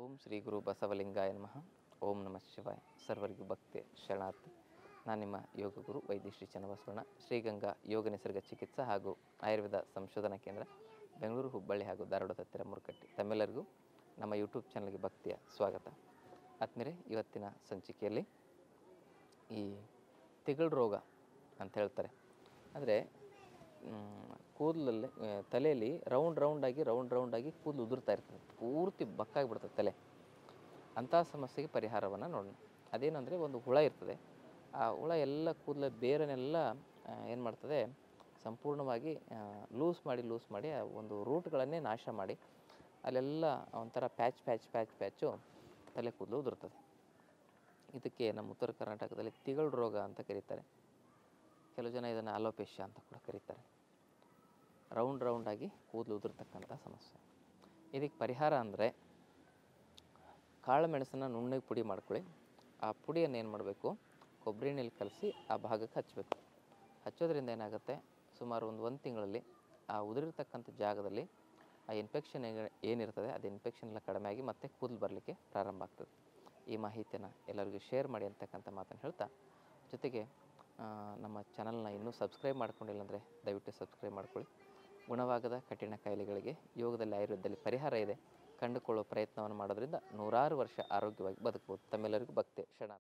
ಓಂ ಶ್ರೀ ಗುರು ಬಸವಲಿಂಗಾಯ ನಮಃ. ಓಂ ನಮಃ ಶಿವಾಯ. ಸರ್ವರಿಗೂ ಭಕ್ತಿ ಶರಣಾರ್ಥಿ. ನಾನು ನಿಮ್ಮ ಯೋಗ ಗುರು ವೈದ್ಯ ಶ್ರೀ ಚನ್ನಬಸವಣ್ಣ, ಶ್ರೀಗಂಗಾ ಯೋಗ ನಿಸರ್ಗ ಚಿಕಿತ್ಸಾ ಹಾಗೂ ಆಯುರ್ವೇದ ಸಂಶೋಧನಾ ಕೇಂದ್ರ, ಬೆಂಗಳೂರು, ಹುಬ್ಬಳ್ಳಿ ಹಾಗೂ ಧಾರವಾಡದ ಹತ್ತಿರ ಮುರುಕಟ್ಟಿ. ತಮ್ಮೆಲ್ಲರಿಗೂ ನಮ್ಮ ಯೂಟ್ಯೂಬ್ ಚಾನಲ್ಗೆ ಭಕ್ತಿಯ ಸ್ವಾಗತ. ಆತ್ಮೀಯರೇ, ಇವತ್ತಿನ ಸಂಚಿಕೆಯಲ್ಲಿ ಈ ತಿಗಳು ರೋಗ ಅಂತ ಹೇಳ್ತಾರೆ. ಅಂದರೆ ಕೂದಲಲ್ಲಿ ತಲೆಯಲ್ಲಿ ರೌಂಡ್ ರೌಂಡಾಗಿ ಕೂದಲು ಉದುರ್ತಾ ಇರ್ತದೆ, ಪೂರ್ತಿ ಬಕ್ಕಾಗಿಬಿಡ್ತದೆ ತಲೆ. ಅಂಥ ಸಮಸ್ಯೆಗೆ ಪರಿಹಾರವನ್ನು ನೋಡೋಣ. ಅದೇನೆಂದರೆ, ಒಂದು ಹುಳ ಇರ್ತದೆ. ಆ ಹುಳ ಎಲ್ಲ ಕೂದಲ ಬೇರನ್ನೆಲ್ಲ ಏನು ಮಾಡ್ತದೆ, ಸಂಪೂರ್ಣವಾಗಿ ಲೂಸ್ ಮಾಡಿ ಆ ಒಂದು ರೂಟ್ಗಳನ್ನೇ ನಾಶ ಮಾಡಿ ಅಲ್ಲೆಲ್ಲ ಒಂಥರ ಪ್ಯಾಚು ತಲೆ ಕೂದಲು ಉದುರ್ತದೆ. ಇದಕ್ಕೆ ನಮ್ಮ ಉತ್ತರ ಕರ್ನಾಟಕದಲ್ಲಿ ತಿಗಳು ರೋಗ ಅಂತ ಕರೀತಾರೆ. ಕೆಲವು ಜನ ಇದನ್ನು ಅಲೋಪೇಶಿಯಾ ಅಂತ ಕೂಡ ಕರೀತಾರೆ. ರೌಂಡಾಗಿ ಕೂದಲು ಉದುರ್ತಕ್ಕಂಥ ಸಮಸ್ಯೆ. ಇದಕ್ಕೆ ಪರಿಹಾರ ಅಂದರೆ, ಕಾಳು ಮೆಣಸನ್ನು ನುಣ್ಣಗೆ ಪುಡಿ ಮಾಡ್ಕೊಳ್ಳಿ. ಆ ಪುಡಿಯನ್ನು ಏನು ಮಾಡಬೇಕು, ಕೊಬ್ಬರಿ ಎಣ್ಣೆಲಿ ಕಲಸಿ ಆ ಭಾಗಕ್ಕೆ ಹಚ್ಚಬೇಕು. ಹಚ್ಚೋದ್ರಿಂದ ಏನಾಗುತ್ತೆ, ಸುಮಾರು ಒಂದು ತಿಂಗಳಲ್ಲಿ ಆ ಉದುರಿರ್ತಕ್ಕಂಥ ಜಾಗದಲ್ಲಿ ಆ ಇನ್ಫೆಕ್ಷನ್ ಏನಿರ್ತದೆ ಅದು ಇನ್ಫೆಕ್ಷನ್ ಎಲ್ಲ ಕಡಿಮೆ ಆಗಿ ಮತ್ತೆ ಕೂದಲು ಬರಲಿಕ್ಕೆ ಪ್ರಾರಂಭ ಆಗ್ತದೆ. ಈ ಮಾಹಿತಿಯನ್ನು ಎಲ್ಲರಿಗೂ ಶೇರ್ ಮಾಡಿ ಅಂತಕ್ಕಂಥ ಮಾತನ್ನು ಹೇಳ್ತಾ, ಜೊತೆಗೆ ನಮ್ಮ ಚಾನಲ್ನ ಇನ್ನೂ ಸಬ್ಸ್ಕ್ರೈಬ್ ಮಾಡ್ಕೊಂಡಿಲ್ಲ ಅಂದರೆ ದಯವಿಟ್ಟು ಸಬ್ಸ್ಕ್ರೈಬ್ ಮಾಡ್ಕೊಳ್ಳಿ. ಗುಣವಾಗದ ಕಠಿಣ ಕಾಯಿಲೆಗಳಿಗೆ ಯೋಗದಲ್ಲಿ ಆಯುರ್ವೇದದಲ್ಲಿ ಪರಿಹಾರ ಇದೆ. ಕಂಡುಕೊಳ್ಳುವ ಪ್ರಯತ್ನವನ್ನು ಮಾಡೋದ್ರಿಂದ 100 ವರ್ಷ ಆರೋಗ್ಯವಾಗಿ ಬದುಕಬಹುದು. ತಮ್ಮೆಲ್ಲರಿಗೂ ಭಕ್ತಿ ಶರಣ.